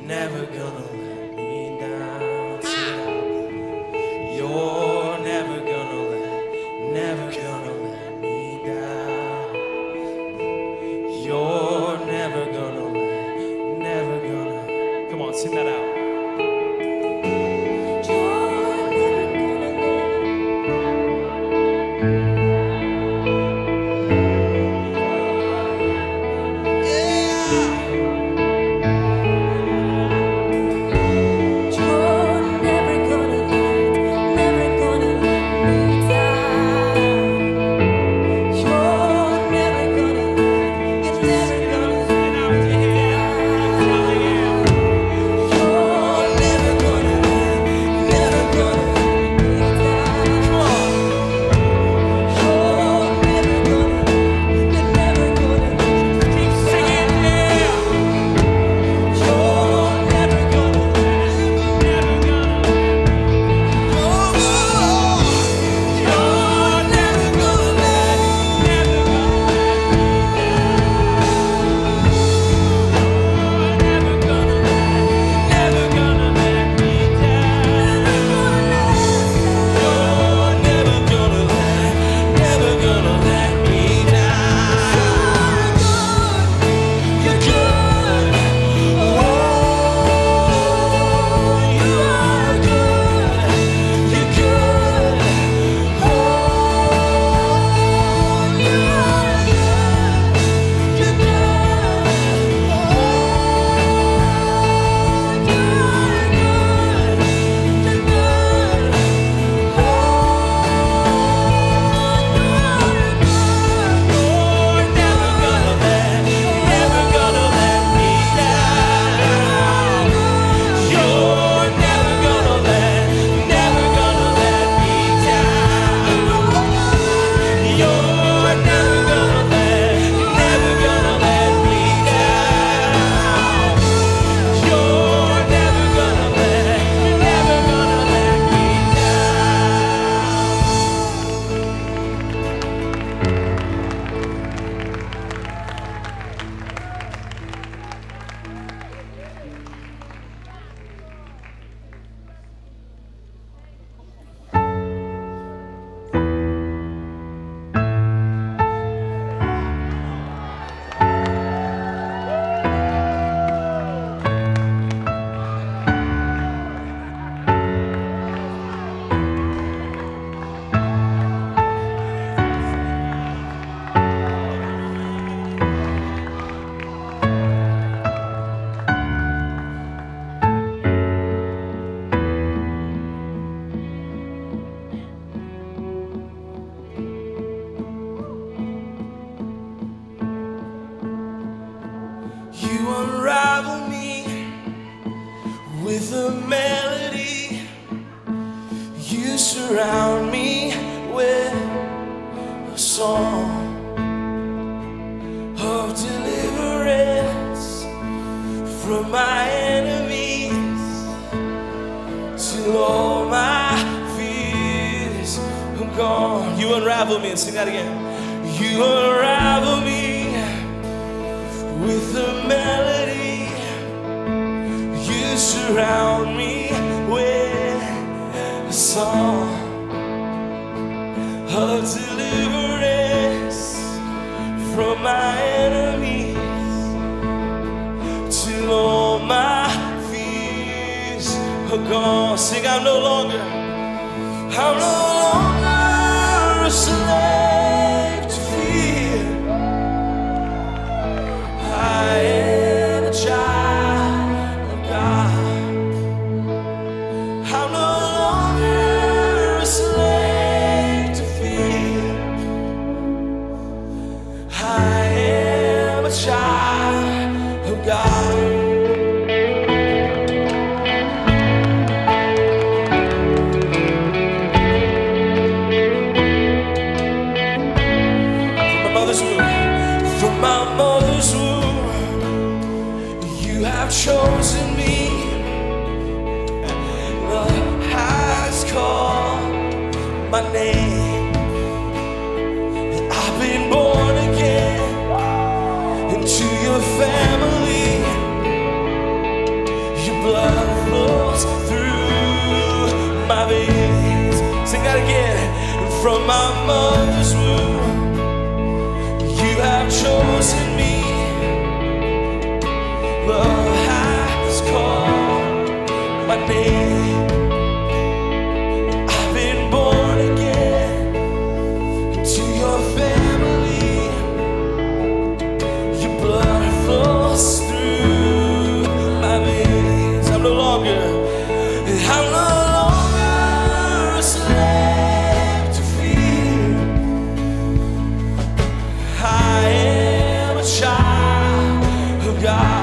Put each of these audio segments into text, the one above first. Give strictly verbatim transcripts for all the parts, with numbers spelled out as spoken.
never gonna let me down. You're never gonna let, never gonna let me down. You're never gonna let, never gonna. Come on, sing that out. Unravel me with a melody. You surround me with a song of deliverance from my enemies till all my fears are gone. You unravel me, and sing that again. You unravel me with a melody. You surround me with a song of deliverance from my enemies till all my fears are gone. Sing, I'm no longer, I'm no longer a slave to fear. I am a child of God. I'm no longer a slave to fear. I am a child of God. From my mother's womb, you have chosen me. The has called my name. I've been born again into your family. Your blood flows through my veins. Sing that again. And from my mother's womb, you have chosen me. Love has called my name. I've been born again into your family. Your blood flows through my veins. I'm no longer, I'm no longer a slave to fear. I am a child of God.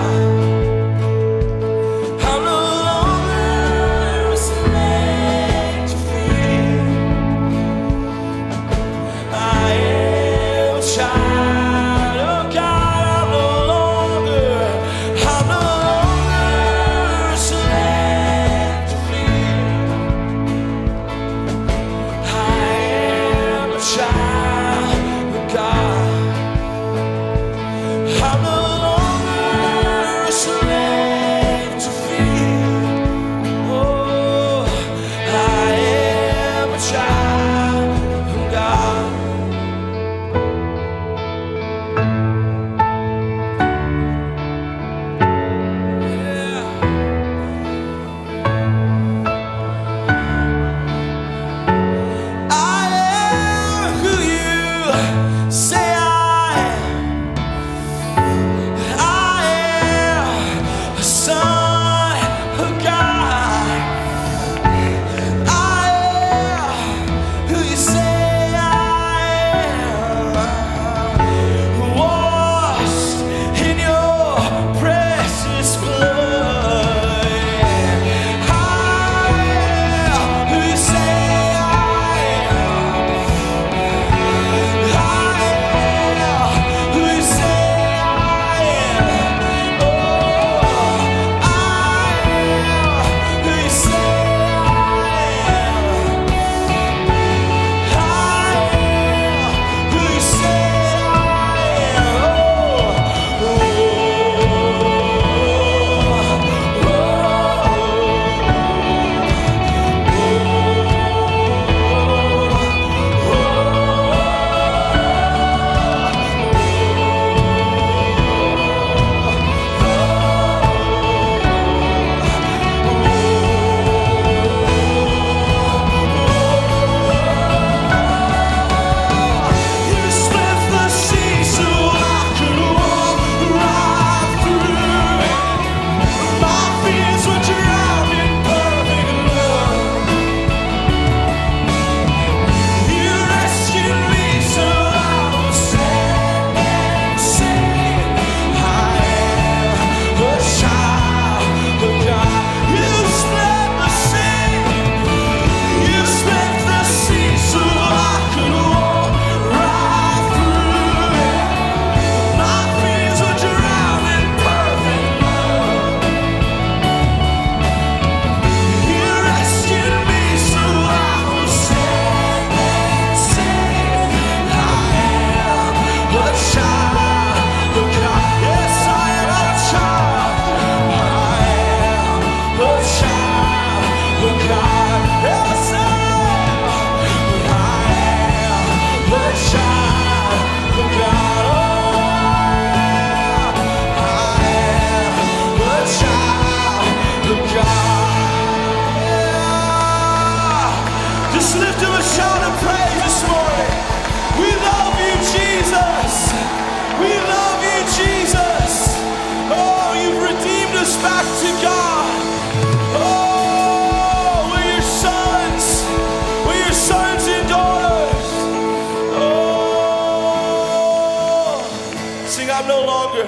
I'm no longer,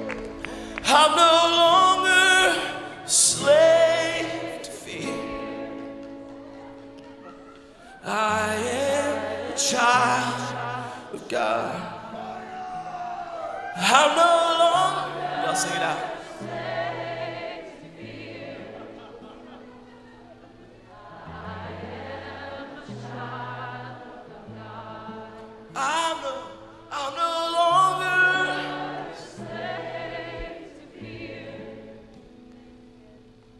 I'm no longer a slave to fear. I am a child of God. I'm no longer, y'all sing it out. I'm no, I'm no longer a slave to fear.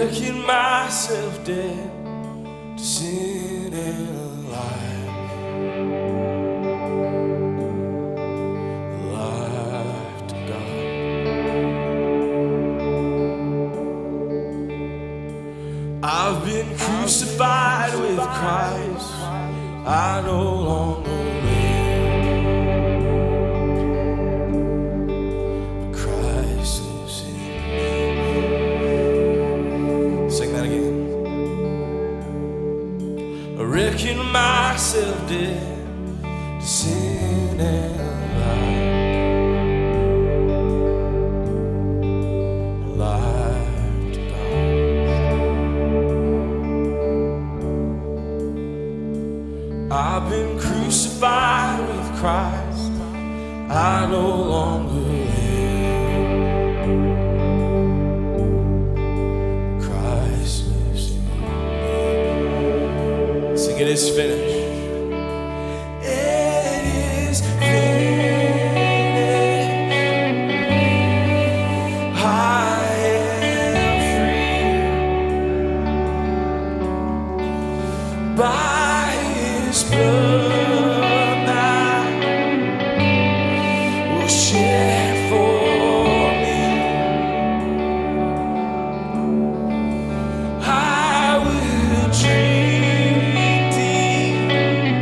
reckon myself dead to sin and alive, alive to God. I've been crucified with Christ, I no longer live, Christ lives in me. Sing that again. I reckon myself dead to sin and alive, alive to God. I've been crucified with Christ, I no longer live, Christ lives in me. Sing, it is finished. It is finished. I am free by His blood that was shed for me. I will drink deep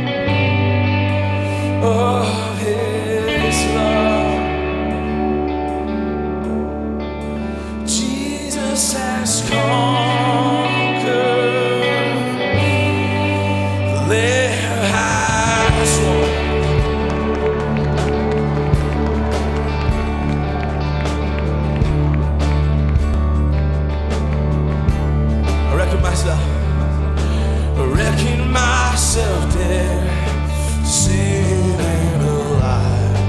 of His love. Jesus has conquered, there has won. I reckon myself, I reckon myself dead to sin and alive,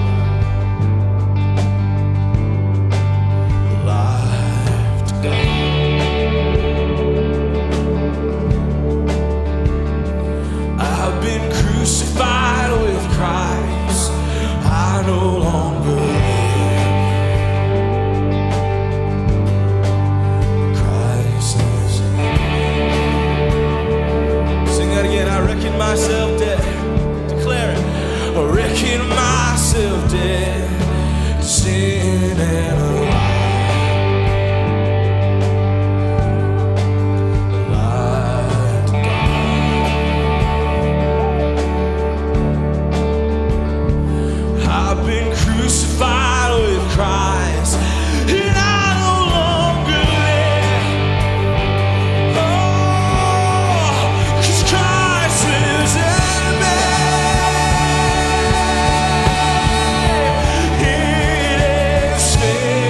alive to God. I've been crucified with Christ, I no longer live, Christ lives in me. Sing that again. I reckon myself dead, declare it. I reckon myself dead to sin and alive, alive to God. I've been crucified with Christ, and I no longer live. Oh, 'cause Christ lives in me. It is finished.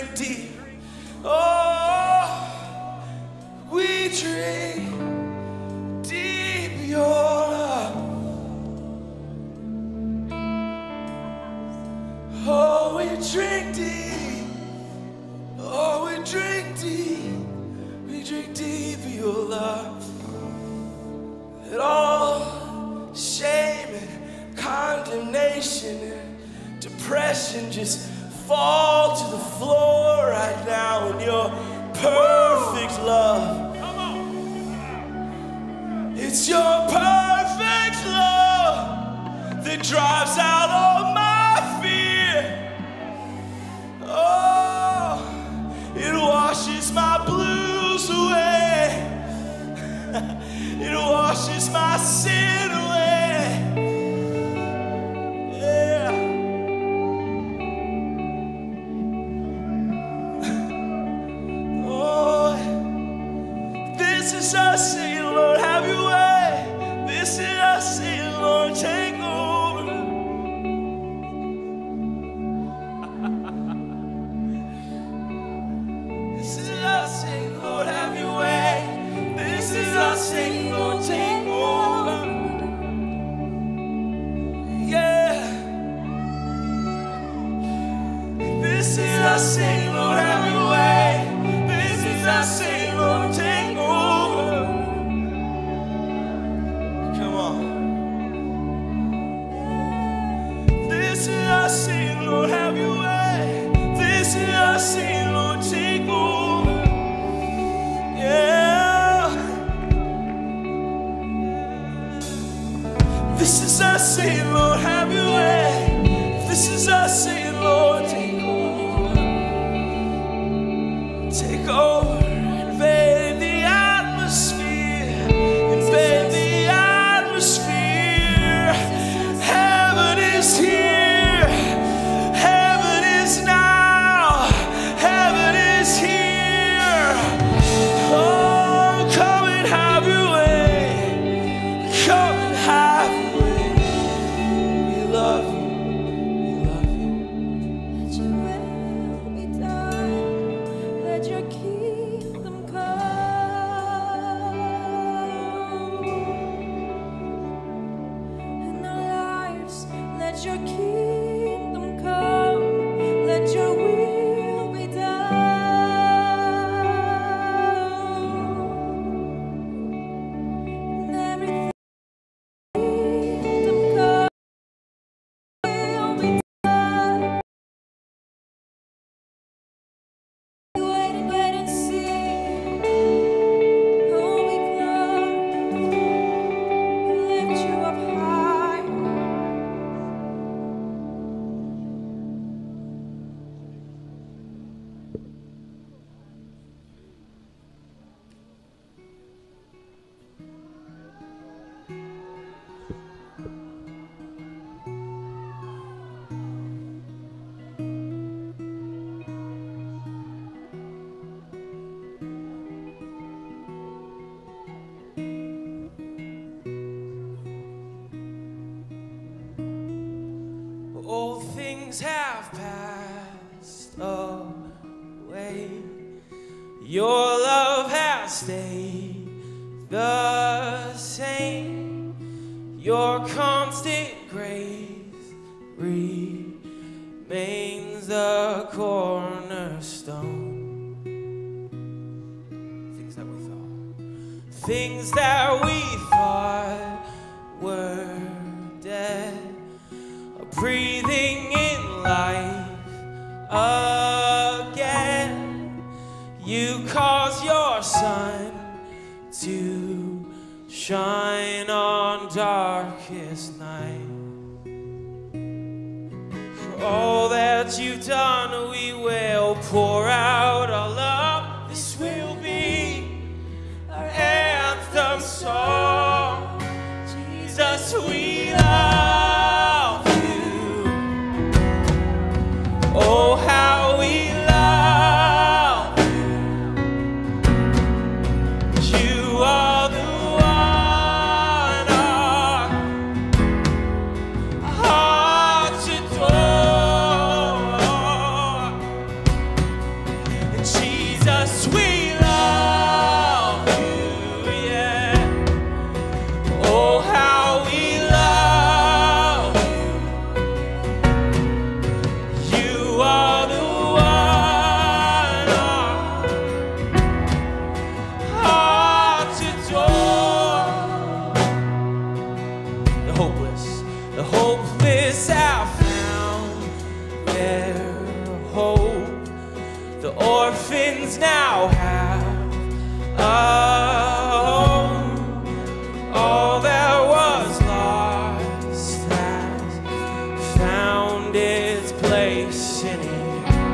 drink deep. Oh, we drink deep your love. Oh, we drink deep. Oh, we drink deep. We drink deep of your love. Let all shame and condemnation and depression just fall to the floor right now in your perfect love. It's your perfect love that drives out all my fear. Oh, it washes my blues away. It washes my sin away. Yeah. Oh, this is us saying, Lord, have your way. This is us saying, Lord, take over. This is us saying, Lord, have your way. This is us saying, Lord, take over. Yeah. This is us saying, Lord, have your way. This is us saying, Lord, take over. Come on. This is us saying, Lord, have your way. This is us saying, Lord, take over. Yeah. This is us saying, Lord, have your way. This is us saying, Lord, take over. Take over. Invade the atmosphere. Invade the atmosphere. Heaven is here. Heaven is now. Heaven is here. Oh, come and have your way. Come and have your way. We love you. We love you. Let your will be done. Let your kingdom come. In our lives, let your kingdom come. Let your will be done. And everything kingdom come will be done. Wait and wait and see. Oh, we glory. We lift you up high. Old things have passed away. Your love has stayed the same. Your constant grace remains the cornerstone. Things that we thought, things that we thought were dead, are breathing in life again. You cause your sun to shine on darkest night. For all that you've done, we will pour out our love. This will be our anthem song. Jesus, we love you. Oh, how we love you. You are the one our hearts adore. hopeless have found their hope. The orphans now have a home. All that was lost has found its place in it.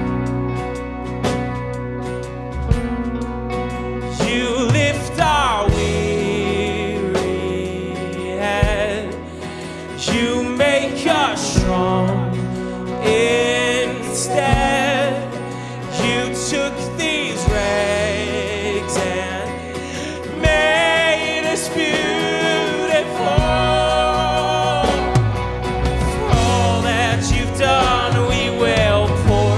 You lift our weary head. You make us strong instead. You took these rags and made us beautiful. For all that you've done, we will pour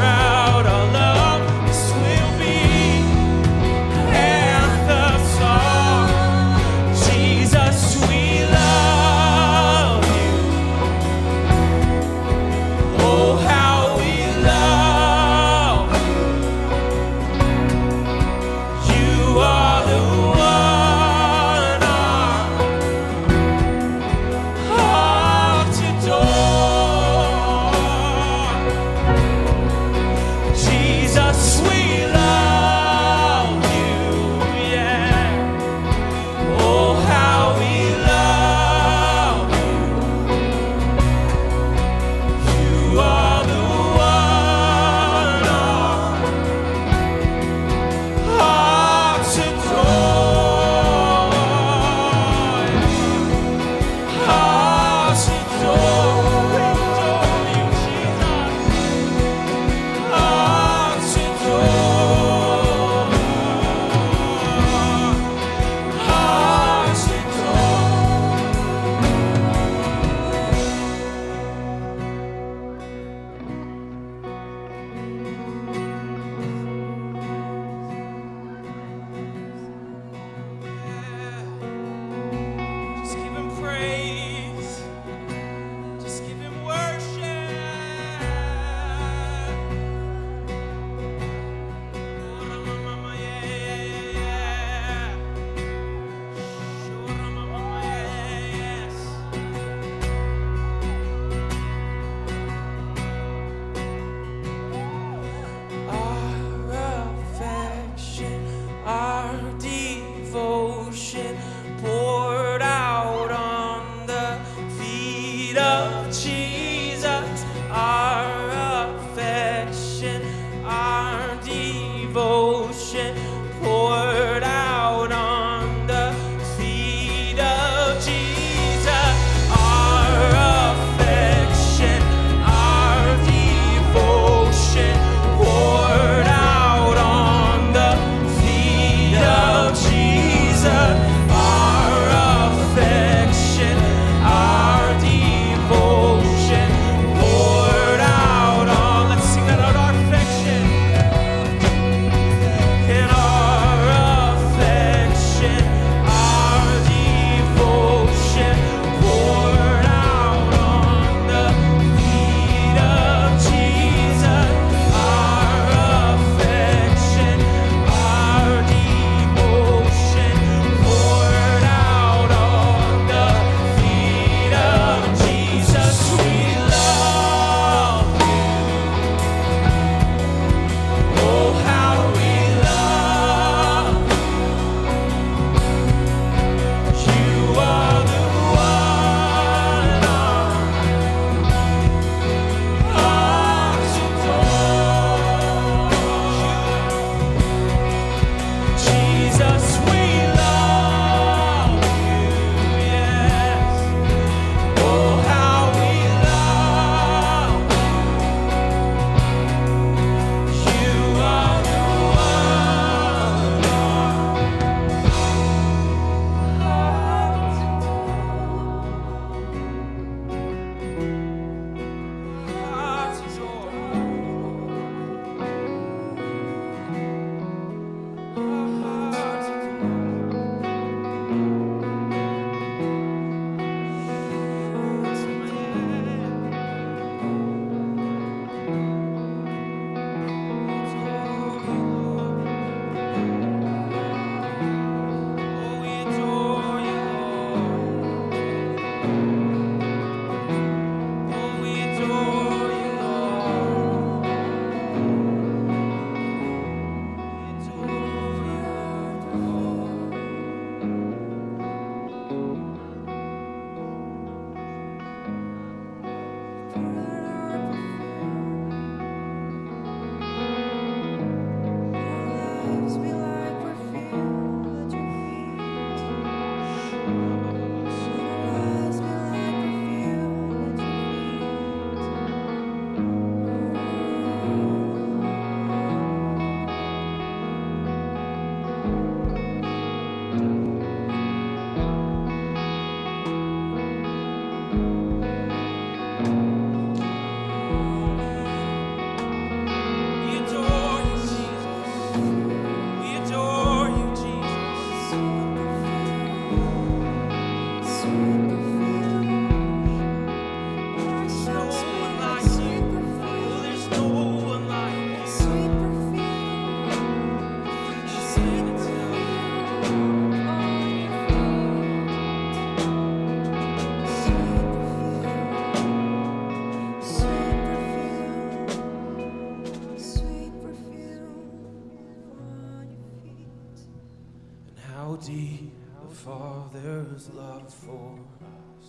deep the Father's love for us,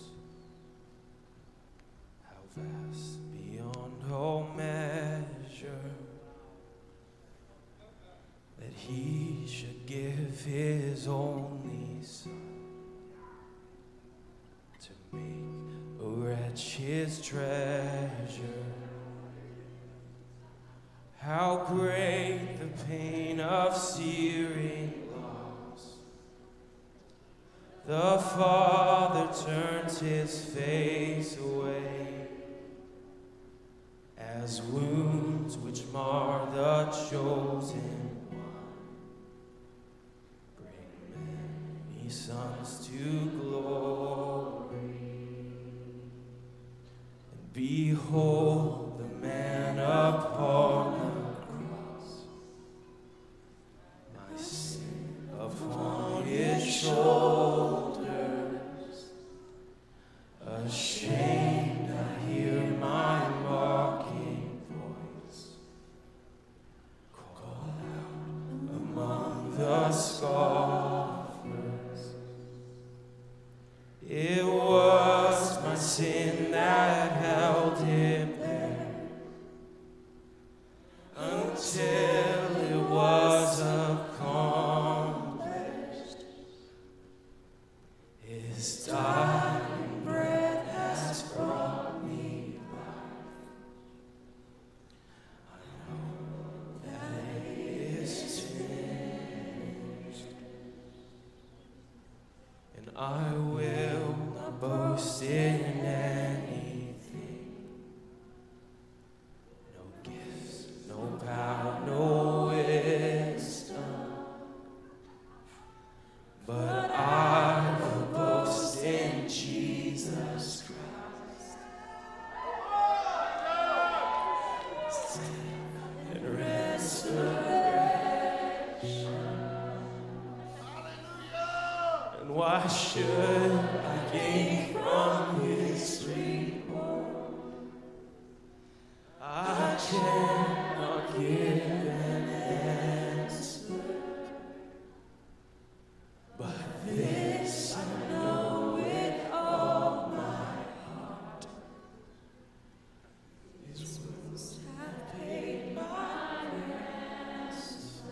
how vast beyond all measure, that he should give his only Son to make a wretch his treasure. How great the pain of searing loss! The Father turns his face away, as wounds which mar the chosen one bring many sons to glory. And behold the man upon upon his shoulders, ashamed I hear my mocking voice call out among the scoffers. It was my sin that held him there until it was accomplished. His dying breath has brought me life. I know that it is finished, and I will not boast in anything. No gifts, no power, no wisdom, but I will boast in Jesus Christ and resurrection. And why should I gain from his reward? I cannot give an answer, but this I know with all my heart: his wounds have paid my ransom.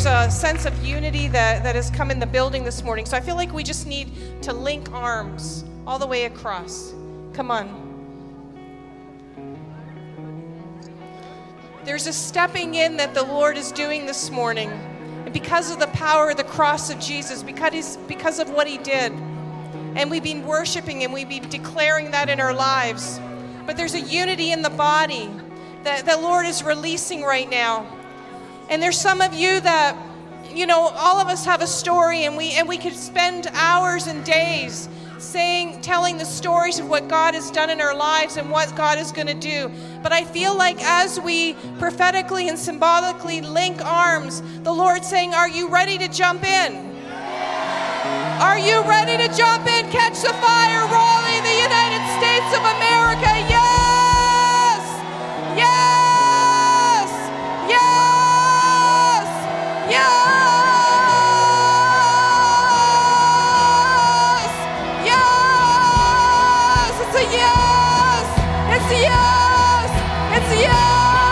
there's a sense of unity that, that has come in the building this morning. So I feel like we just need to link arms all the way across. Come on. There's a stepping in that the Lord is doing this morning. And because of the power of the cross of Jesus, because, he's, because of what he did. And we've been worshiping and we've been declaring that in our lives. But there's a unity in the body that the Lord is releasing right now. And there's some of you that, you know, all of us have a story, and we and we could spend hours and days saying, telling the stories of what God has done in our lives and what God is going to do. But I feel like as we prophetically and symbolically link arms, the Lord's saying, are you ready to jump in? Are you ready to jump in? Catch the fire, Raleigh, the United States of America. Yes! Yes! Yes! Yes! Yes! It's a yes! It's a yes! It's a yes!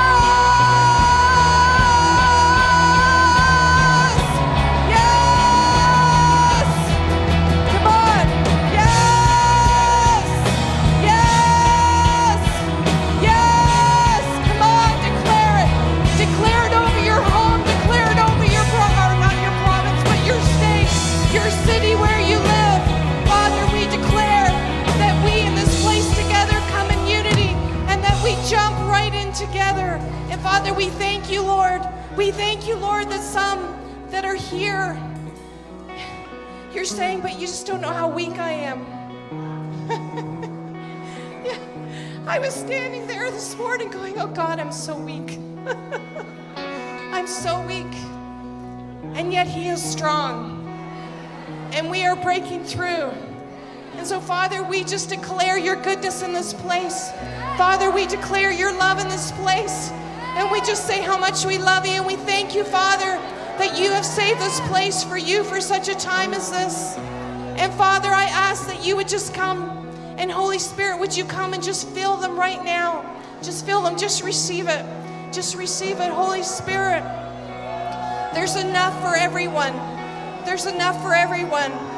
Together. And Father, we thank you, Lord. We thank you, Lord, that some that are here, you're saying, but you just don't know how weak I am. Yeah. I was standing there this morning going, oh God, I'm so weak. I'm so weak. And yet he is strong. And we are breaking through. And so, Father, we just declare your goodness in this place. Father, we declare your love in this place. And we just say how much we love you. And we thank you, Father, that you have saved this place for you for such a time as this. And Father, I ask that you would just come. And Holy Spirit, would you come and just fill them right now? Just fill them. Just receive it. Just receive it, Holy Spirit. There's enough for everyone. There's enough for everyone.